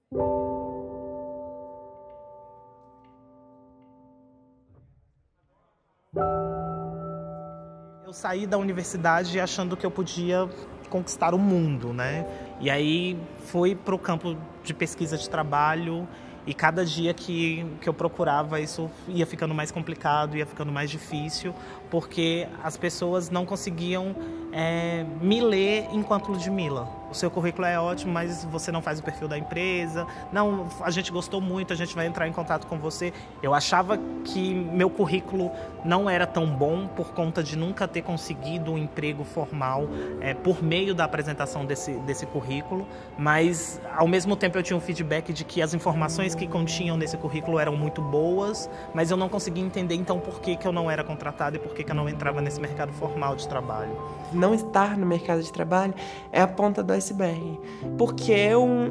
Eu saí da universidade achando que eu podia conquistar o mundo, né? E aí fui para o campo de pesquisa de trabalho e cada dia que eu procurava isso ia ficando mais complicado, ia ficando mais difícil, porque as pessoas não conseguiam me ler enquanto Ludmila. O seu currículo é ótimo, mas você não faz o perfil da empresa. Não, a gente gostou muito, a gente vai entrar em contato com você. Eu achava que meu currículo não era tão bom por conta de nunca ter conseguido um emprego formal por meio da apresentação desse currículo, mas ao mesmo tempo eu tinha um feedback de que as informações que continham nesse currículo eram muito boas, mas eu não conseguia entender então por que eu não era contratada e por que eu não entrava nesse mercado formal de trabalho. Não estar no mercado de trabalho é a ponta do iceberg, porque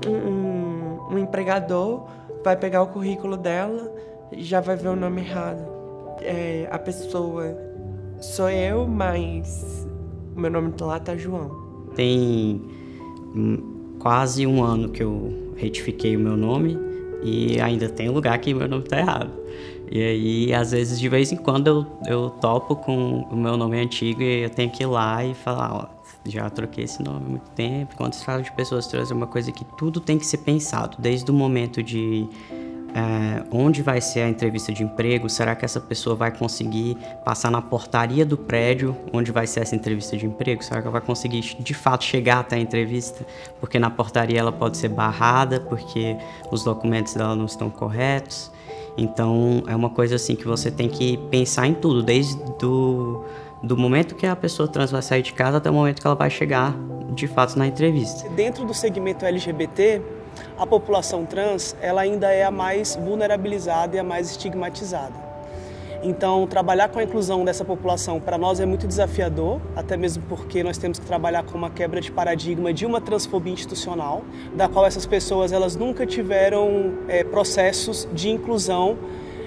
um empregador vai pegar o currículo dela e já vai ver o nome errado. A pessoa sou eu, mas o meu nome lá tá João. Tem quase um ano que eu retifiquei o meu nome e ainda tem lugar que meu nome tá errado. E aí, às vezes, de vez em quando eu topo com o meu nome antigo e eu tenho que ir lá e falar, ó, já troquei esse nome há muito tempo. Quando se fala de pessoas trans, é uma coisa que tudo tem que ser pensado, desde o momento de onde vai ser a entrevista de emprego, será que essa pessoa vai conseguir passar na portaria do prédio onde vai ser essa entrevista de emprego? Será que ela vai conseguir, de fato, chegar até a entrevista? Porque na portaria ela pode ser barrada, porque os documentos dela não estão corretos. Então, é uma coisa assim que você tem que pensar em tudo, desde do momento que a pessoa trans vai sair de casa até o momento que ela vai chegar, de fato, na entrevista. Dentro do segmento LGBT, a população trans ela ainda é a mais vulnerabilizada e a mais estigmatizada. Então, trabalhar com a inclusão dessa população para nós é muito desafiador, até mesmo porque nós temos que trabalhar com uma quebra de paradigma de uma transfobia institucional, da qual essas pessoas elas nunca tiveram processos de inclusão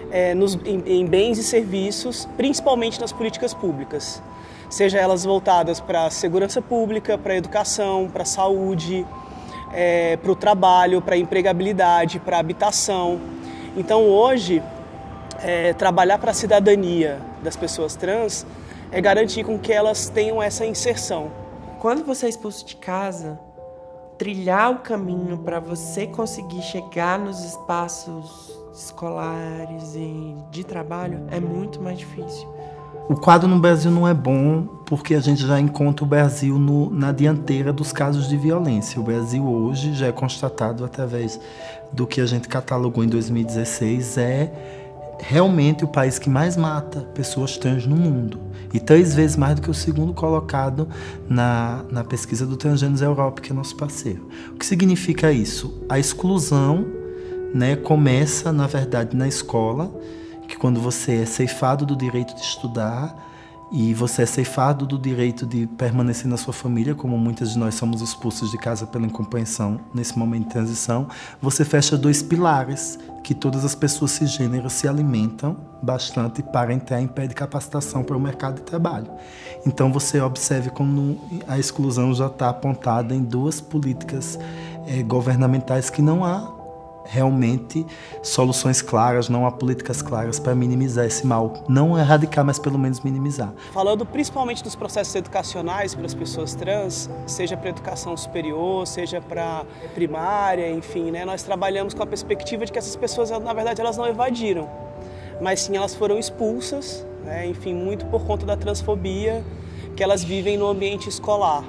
em bens e serviços, principalmente nas políticas públicas, seja elas voltadas para a segurança pública, para a educação, para a saúde, para o trabalho, para a empregabilidade, para a habitação. Então hoje, trabalhar para a cidadania das pessoas trans é garantir com que elas tenham essa inserção. Quando você é expulso de casa, trilhar o caminho para você conseguir chegar nos espaços escolares e de trabalho é muito mais difícil. O quadro no Brasil não é bom porque a gente já encontra o Brasil na dianteira dos casos de violência. O Brasil hoje já é constatado através do que a gente catalogou em 2016, realmente o país que mais mata pessoas trans no mundo. E 3 vezes mais do que o segundo colocado na pesquisa do Transgêneros Europe, que é nosso parceiro. O que significa isso? A exclusão, né, começa, na verdade, na escola, que quando você é ceifado do direito de estudar e você é ceifado do direito de permanecer na sua família, como muitas de nós somos expulsos de casa pela incompreensão nesse momento de transição, você fecha 2 pilares que todas as pessoas cisgêneras se alimentam bastante para entrar em pé de capacitação para o mercado de trabalho. Então você observe como a exclusão já está apontada em 2 políticas governamentais que não há realmente soluções claras, não há políticas claras para minimizar esse mal. Não erradicar, mas pelo menos minimizar. Falando principalmente dos processos educacionais para as pessoas trans, seja para educação superior, seja para primária, enfim, né, nós trabalhamos com a perspectiva de que essas pessoas, na verdade, elas não evadiram, mas sim elas foram expulsas, né, enfim, muito por conta da transfobia que elas vivem no ambiente escolar.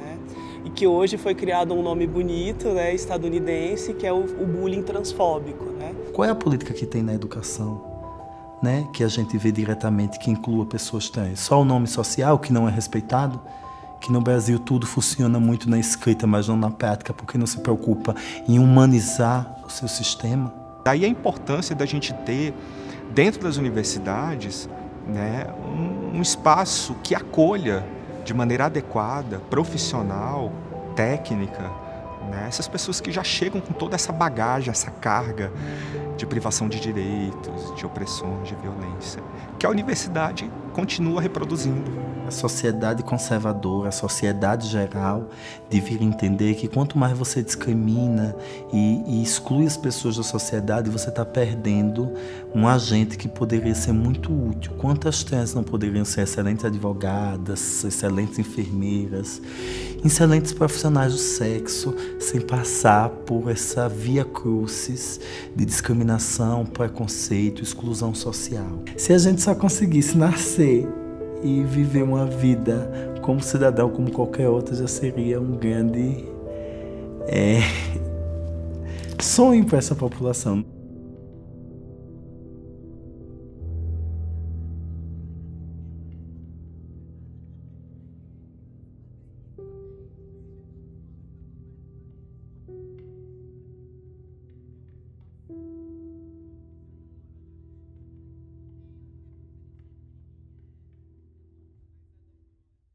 E que hoje foi criado um nome bonito, né, estadunidense, que é o bullying transfóbico. Né? Qual é a política que tem na educação, né, que a gente vê diretamente que inclua pessoas trans? Só o nome social, que não é respeitado? Que no Brasil tudo funciona muito na escrita, mas não na prática, porque não se preocupa em humanizar o seu sistema? Daí a importância da gente ter, dentro das universidades, né, um espaço que acolha de maneira adequada, profissional, técnica, né? Essas pessoas que já chegam com toda essa bagagem, essa carga de privação de direitos, de opressões, de violência, que a universidade continua reproduzindo. A sociedade conservadora, a sociedade geral, deveria entender que quanto mais você discrimina e exclui as pessoas da sociedade, você está perdendo um agente que poderia ser muito útil. Quantas trans não poderiam ser excelentes advogadas, excelentes enfermeiras, excelentes profissionais do sexo, sem passar por essa via crucis de discriminação, preconceito, exclusão social. Se a gente só conseguisse nascer e viver uma vida como cidadão, como qualquer outro, já seria um grande sonho para essa população.